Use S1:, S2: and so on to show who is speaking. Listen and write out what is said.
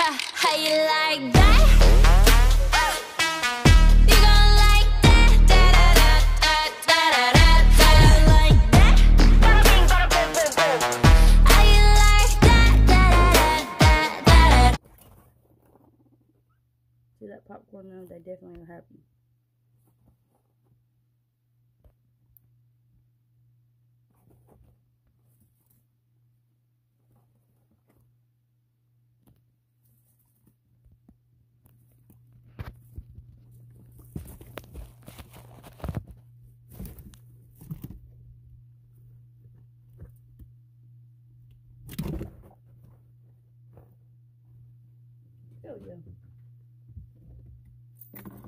S1: How you like that? You gon' like that? Da da da da da da da. You like that? Bada bing, bada boom, boom, boom. How you like that? Da da da da da.
S2: See that popcorn now? They definitely are happy. There we go.